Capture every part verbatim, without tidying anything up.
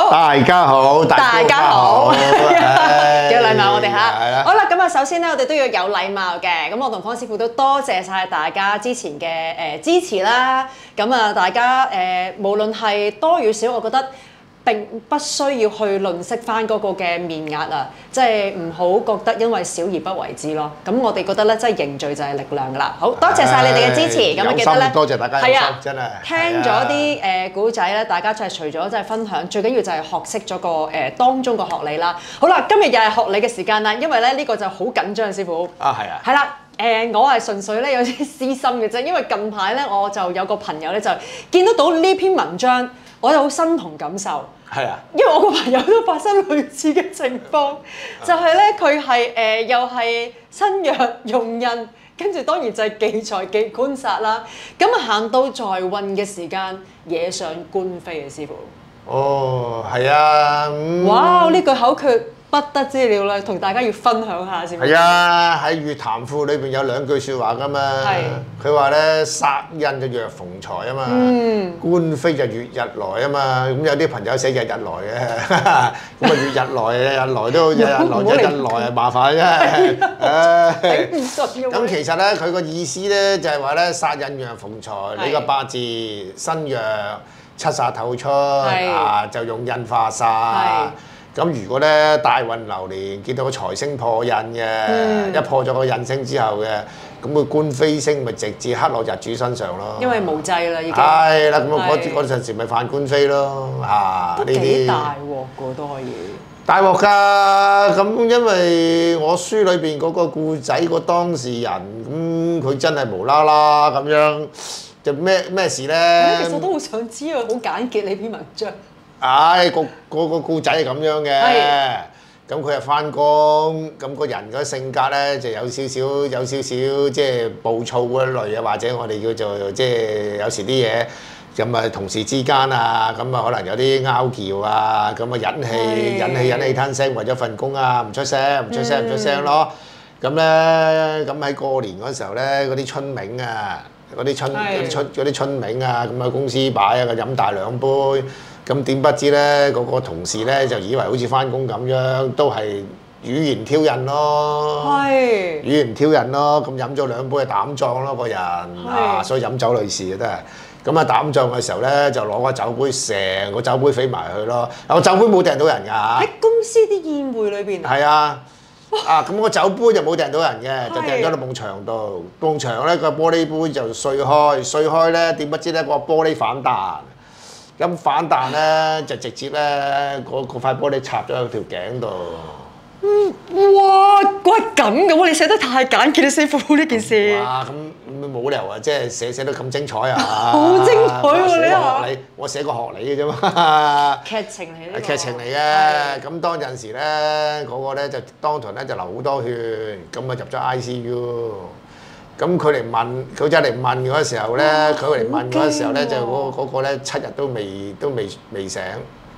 好， 大家好， 大家好，幾有禮貌我哋嚇。 係啦好啦，咁啊，首先咧，我哋都要有禮貌嘅。咁我同方師傅都多謝晒大家之前嘅誒支持啦。咁啊，大家誒無論係多與少，我覺得並不需要去吝嗇翻嗰個嘅面額啊，即係唔好覺得因為少而不為之咯。咁我哋覺得咧，即係凝聚就係力量噶啦。好多謝晒你哋嘅支持，咁啊記得咧， 多謝大家有心，真係聽咗啲誒古仔咧，大家就係除咗即係分享，最緊要就係學識咗個誒當中個學理啦。好啦，今日又係學理嘅時間啦，因為咧呢個就好緊張，師傅。 啊，係啊。 係啦。誒、我係純粹咧有啲私心嘅啫，因為近排咧我就有個朋友咧就見得到呢篇文章，我有好身同感受。 係啊， 因為我個朋友都發生類似嘅情況，就係咧佢係誒又係身弱用印，跟住當然就係忌財忌官殺啦。咁啊行到在運嘅時間，惹上官非嘅師傅。 哦，係啊。嗯、 哇！呢句口訣不得之了啦，同大家要分享下先。 係啊，喺《粵談賦》裏邊有兩句説話噶嘛。係。佢話咧殺印就若逢財啊嘛，嗯、官非就月日來啊嘛。咁有啲朋友寫日日來嘅，咁啊月日來日日來都日日來日日來係麻煩啫。唉。咁其實咧佢個意思咧就係話咧殺印若逢財，你個八字身弱七煞透出啊，就用印化煞。咁如果咧大運流年見到個財星破印嘅，嗯、一破咗個印星之後嘅，咁個官非星咪直接刻落日主身上咯。因為無濟啦，已經。係啦，咁啊嗰嗰陣時咪犯官非咯，啊呢啲。都幾大鑊㗎都可以。大鑊㗎，咁因為我書裏邊嗰個故仔個當事人，咁佢真係無啦啦咁樣，就咩咩事咧？ 其實都好想知啊，好簡潔你篇文章。 唉，個個個故仔係咁樣嘅，咁佢係翻工，咁個人嗰性格咧就有少少有少少即係暴躁嗰類啊，或者我哋叫做即係有時啲嘢咁啊，同事之間啊，咁啊可能有啲拗撬啊，咁啊忍氣忍氣忍氣吞聲，為咗份工啊，唔出聲唔出聲唔出聲咯。咁咧咁喺過年嗰時候咧，嗰啲春茗啊，嗰啲春嗰啲春嗰啲春茗啊，咁喺公司擺啊，飲大兩杯。咁點不知咧，嗰個同事咧就以為好似翻工咁樣，都係語言挑釁咯，係語言挑釁咯。咁飲咗兩杯就膽壯咯，個人啊，所以飲酒女士啊都係。咁啊膽壯嘅時候咧，就攞個酒杯，成個酒杯飛埋去咯。個酒杯冇掟到人㗎嚇。喺公司啲宴會裏邊。係啊，啊咁個酒杯就冇掟到人嘅，就掟咗落埲牆度。埲牆咧個玻璃杯就碎開，碎開咧點不知咧個玻璃反彈。咁反彈咧就直接咧嗰嗰塊玻璃插咗喺條頸度。嗯，哇！嗰係咁嘅喎，你寫得太簡潔啦，師傅呢件事。哇！咁冇理由啊，即係寫寫得咁精彩啊！好精彩喎！你學理，我寫個學理嘅啫嘛。劇情嚟嘅。劇情嚟嘅，咁當陣時咧嗰個咧就當堂咧就流好多血，咁啊入咗 I C U。咁佢嚟問，佢就嚟問嗰時候咧，佢嚟問嗰時候咧，就嗰嗰個咧七日都未都未未醒。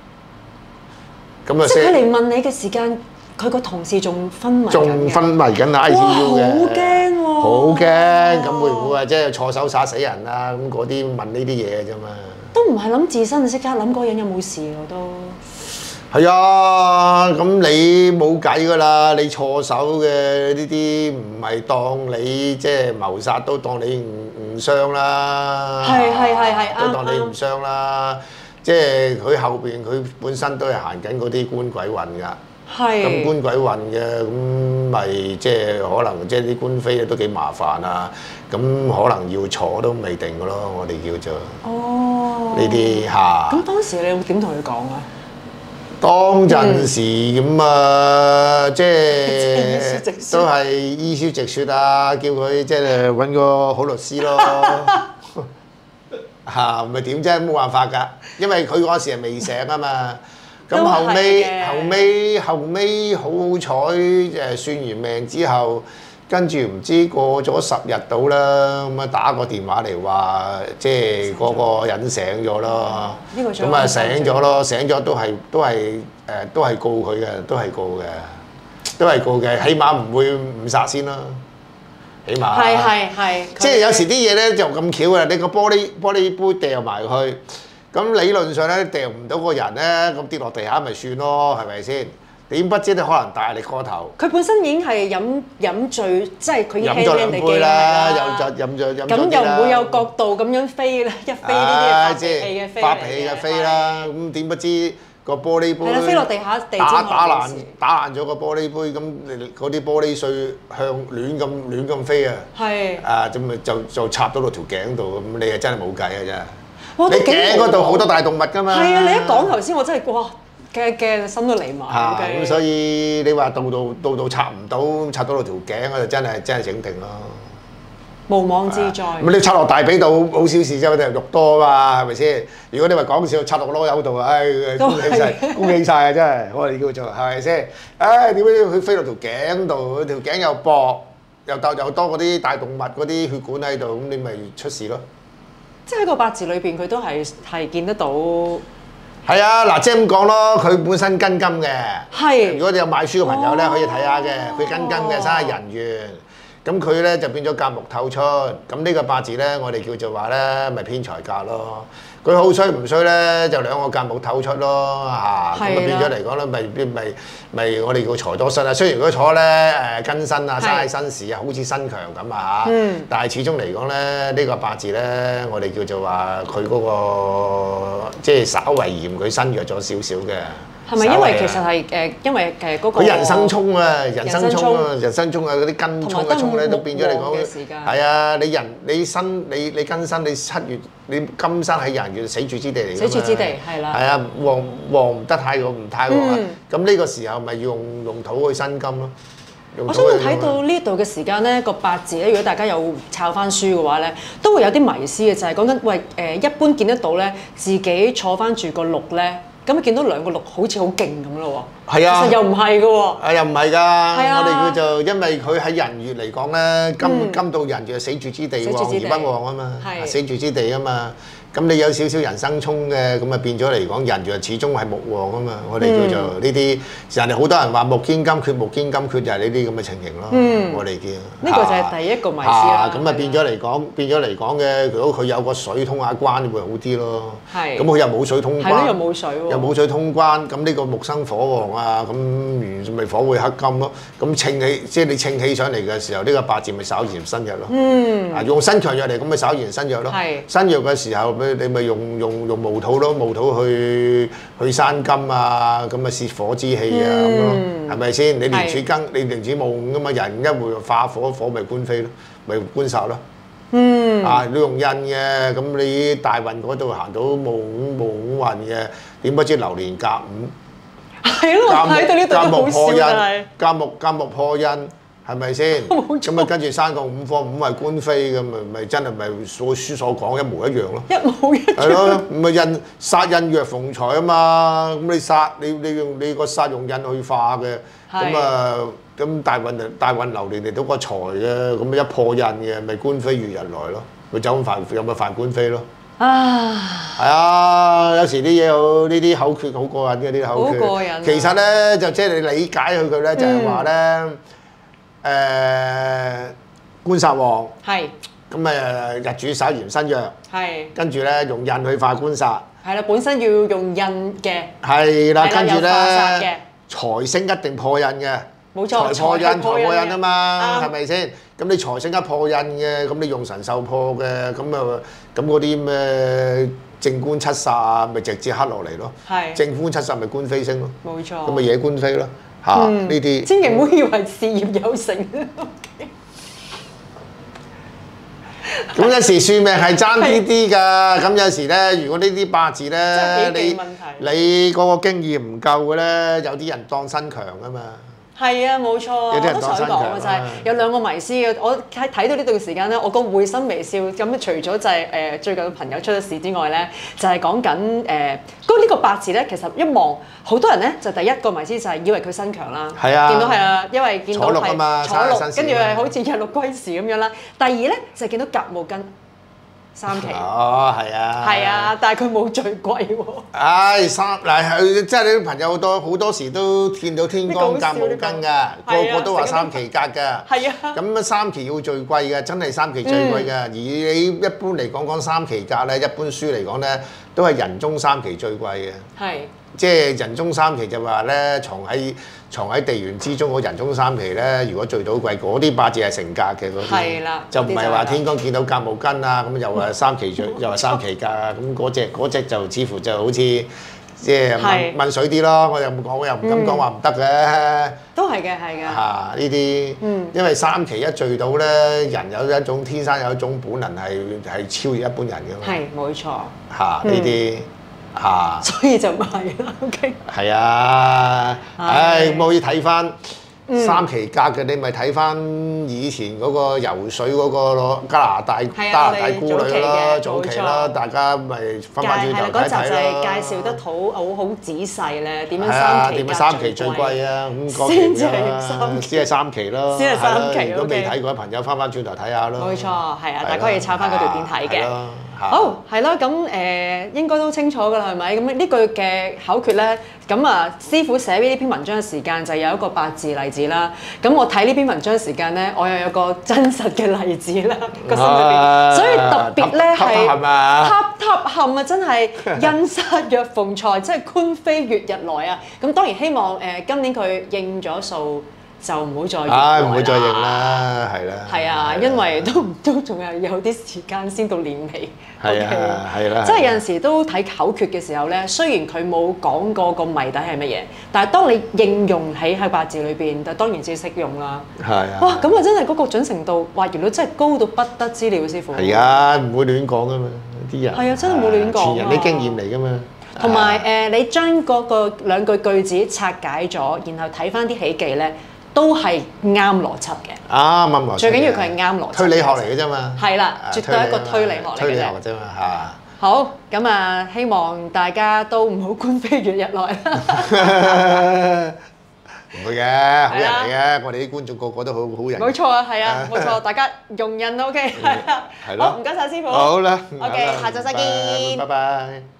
咁啊，即係佢嚟問你嘅時間，佢個同事仲昏迷緊嘅。仲昏迷緊 I C U 嘅。好驚喎！好驚！咁會唔會話即係錯手殺死人啊？咁嗰啲問呢啲嘢嘅啫嘛。都唔係諗自身，即刻諗嗰個人有冇事我都。係啊，咁你冇計㗎啦！你錯手嘅呢啲唔係當你即係謀殺，都當你唔唔傷啦。係係係係，都當你唔傷啦。即係佢後邊佢本身都係行緊嗰啲官鬼運㗎。係。咁官鬼運嘅咁咪即係可能即係啲官非都幾麻煩啊！咁可能要坐都未定㗎咯，我哋叫做。哦。呢啲嚇。咁當時你點同佢講啊？當陣時咁啊，即係都係依書直説啊，叫佢即係揾個好律師咯。嚇，咪點啫？冇辦法㗎，因為佢嗰時係未醒啊嘛。咁後尾後尾後尾好好彩誒，算完命之後。跟住唔知過咗十日到啦，咁啊打個電話嚟話，即係嗰個人醒咗咯。咁啊醒咗咯，醒咗都係都係誒，都係告佢嘅，都係告嘅，都係告嘅，起碼唔會誤殺先啦。起碼係係係。即係有時啲嘢咧就咁巧啊！你個玻璃玻璃杯掉埋去， 咁理論上咧掉唔到個人咧，咁跌落地下咪算咯，係咪先？點不知你可能大力過頭。 佢本身已經係飲飲醉，即係佢已經飲咗兩杯啦，又就飲咗飲咗啲啦。 咁又唔會有角度咁樣飛啦，一飛呢啲發脾氣嘅飛嚟嘅。 發脾氣嘅飛啦，咁點不知個玻璃杯係啦，飛落地下，地打打爛打爛咗個玻璃杯，咁嗰啲玻璃碎向亂咁亂咁飛啊！ 係啊，咁咪就就插到落條頸度，咁你係真係冇計啊！真係。 你頸嗰度好多大動物㗎嘛。 係啊！你一講頭先，我真係哇〜驚驚，心都嚟埋。 嚇咁所以你話到到到到插唔到，插到落條頸，我就真係真係整定咯。 無妄之災。 咁你插落大髀度好小事啫，啲肉多啊嘛，係咪先？如果你話講笑，插落個籮柚度，唉，恭喜晒，恭喜晒啊！真係，我哋叫做係咪先？唉，點解佢飛落條頸度？條頸又薄，又多又多嗰啲大動物嗰啲血管喺度，咁你咪出事咯。 即係喺個八字裏邊，佢都係係見得到。 係啊，嗱，即係咁講咯，佢本身根金嘅。 係。 如果你有買書嘅朋友咧，可以睇下嘅，佢根金嘅，生喺人緣。咁佢咧就變咗甲木透出，咁呢個八字咧，我哋叫做話咧，咪偏財格咯。佢好衰唔衰咧，就兩個甲木透出咯，嚇。咁啊變咗嚟講咧，咪咪咪我哋叫財多身啊。雖然如果坐咧誒庚申啊，生喺申時啊，好似身強咁啊嚇。嗯。但係始終嚟講咧，呢個八字咧，我哋叫做話佢嗰個即係稍為嫌佢身弱咗少少嘅。 係咪因為其實係誒，因為誒嗰個佢人生衝啊，人生衝啊，人生衝啊，嗰啲根衝嘅衝咧，都變咗嚟講，係啊，你人你身你你庚申，你七月你金生喺人月死住之地嚟㗎嘛， 死住之地係啦， 係啊，旺旺唔得太過唔太過啊，咁呢個時候咪用用土去生金咯。 我想問睇到呢度嘅時間咧，個八字咧，如果大家有抄翻書嘅話咧，都會有啲迷思嘅，就係講緊喂誒，一般見得到咧，自己坐翻住個六咧。咁見到兩個六好似好勁咁咯喎，係啊，其實又唔係嘅喎， 啊又唔係㗎，我哋叫做因為佢喺人月嚟講咧，金金到人月死住之地旺而不旺啊嘛，死住之地啊嘛。咁你有少少人生衝嘅，咁啊變咗嚟講，人就始終係木旺啊嘛。我哋叫做呢啲，人哋好多人話木堅金缺，木堅金缺就係呢啲咁嘅情形咯。我哋叫呢個就係第一個迷思啦。 咁啊變咗嚟講，變咗嚟講嘅，如果佢有個水通下關會好啲咯。 係。 咁佢又冇水通關。係咯，又冇水喎。又冇水通關，咁呢個木生火旺啊，咁原咪火會克金咯。咁稱起，即係你稱起上嚟嘅時候，呢個八字咪稍嫌身弱咯。嗯。啊，用身強弱嚟，咁咪稍嫌身弱咯。係。身弱嘅時候。你咪用用用無土咯，無土去去生金啊，咁啊泄火之氣啊咁咯，係咪先？你年柱庚，你年柱戊午噶嘛，人一會化火，火咪官飛咯，咪官煞咯。嗯。啊，你用印嘅，咁你大運嗰度行到戊午戊午運嘅，點不知流年甲午？ 係咯，我睇到呢度都好笑係。 甲木甲木破印。係咪先？咁啊，跟住生個五火，五係官飛咁，咪咪真係咪所書所講一模一樣咯？ 一模一樣。 係咯，唔係印殺印弱逢財啊嘛。咁你殺你你用你個殺用印去化嘅，咁啊咁大運大運流年嚟到個財嘅，咁一破印嘅，咪官飛如日來咯。佢走咁犯有咪犯官飛咯？啊！係啊，有時啲嘢好呢啲口訣好過癮嘅啲口訣。好過癮。其實咧就即係你理解佢佢咧，就係話咧。誒、呃、官煞旺，係咁誒日主稍嫌身弱，係跟住咧用印去化官煞，係啦，本身要用印嘅，係啦，跟住咧財星一定破印嘅，冇錯，財破印，財破印啊嘛，係咪先？咁你財星一破印嘅，咁你用神受破嘅，咁啊咁嗰啲咩正官七煞啊，咪直接黑落嚟咯，係正官七煞咪官飛星咯，冇錯，咁咪惹官飛咯。嚇！呢啲千祈唔好以為事業有成。咁有時算命係爭啲啲㗎。咁有時咧，如果呢啲八字咧，你你嗰個經驗唔夠嘅咧，有啲人當身強啊嘛。係啊，冇錯，我都想講嘅就係有兩個迷思嘅。我睇睇到呢段時間咧，我個會心微笑。咁除咗就係誒最近嘅朋友出咗事之外咧，就係講緊誒嗰呢個八字咧，其實一望好多人咧就第一個迷思就係以為佢身強啦。係啊，見到係啊，因為見到係坐祿啊嘛，坐祿，跟住係好似日祿歸時咁樣啦。第二咧就係見到甲戊庚三期。 哦，係啊。 係啊，但係佢冇最貴喎。 唉，三嗱係即係你啲朋友好多好多時都見到天光格冇跟㗎，個個都話三期格㗎。 係啊。 咁啊三期要最貴嘅，真係三期最貴㗎。而你一般嚟講講三期格咧，一般書嚟講咧都係人中三期最貴嘅。 係。 即係人中三期就話咧，藏喺藏喺地緣之中嗰人中三期咧，如果聚到貴，嗰啲八字係成格嘅嗰啲。係啦。就唔係話天光見到甲冇根啊，咁又話三期最，又話三期格啊，咁嗰隻嗰隻就似乎就好似即係問問水啲咯。我又唔講，我又唔敢講話唔得嘅。 都係嘅，係嘅。嚇呢啲，因為三期一聚到咧，人有一種天生有一種本能係係超越一般人嘅嘛。 係，冇錯。 嚇呢啲。嚇， 所以就買啦。OK。 係啊，唉，咁可以睇翻三期格嘅，你咪睇翻以前嗰個游水嗰個加拿大加拿大姑女啦，早期啦，大家咪翻返轉頭睇睇啦。嗰集就係介紹得好好好仔細咧，點樣三期點樣三期最貴啊？咁嗰期啦，先係三期咯。 先係三期。 如果未睇過嘅朋友，翻返轉頭睇下咯。 冇錯，係啊，大家可以抄翻嗰條片睇嘅。好，係咯，咁誒應該都清楚㗎啦，係咪？咁呢句嘅口訣咧，咁啊師傅寫呢篇文章嘅時間就有一個八字例子啦。咁我睇呢篇文章嘅時間咧，我又有個真實嘅例子啦，個心裏邊，所以特別咧係塔塔冚啊，真係印煞若逢財，即係官非月日來啊！咁當然希望誒今年佢應咗數。就唔好再認啦。唉， 唔好再認啦，係啦。 係啊，因為都都仲係有啲時間先到年尾。 係啊，係啦。 即係有陣時都睇口訣嘅時候咧，雖然佢冇講過個謎底係乜嘢，但係當你應用喺喺八字裏邊，就當然只識用啦。 係啊。 哇！咁啊，真係嗰個準程度，哇！原來真係高到不得之了，師傅。 係啊，唔會亂講噶嘛，啲人。 係啊，真係冇亂講。 全人啲經驗嚟噶嘛。 同埋誒，你將嗰個兩句句子拆解咗，然後睇翻啲喜忌咧。都係啱邏輯嘅， 啱啱邏輯。 最緊要佢係啱邏輯。 推理學嚟嘅啫嘛。 係啦，絕對係一個推理學嚟嘅。 推理學嘅啫嘛嚇。 好，咁啊，希望大家都唔好官非月日來啦。 唔會嘅，好人嚟嘅，我哋啲觀眾個個都好好人。 冇錯啊，係啊，冇錯，大家容人 OK。 係咯。 好，唔該晒師傅。 好啦。 OK，下晝再見。 拜拜。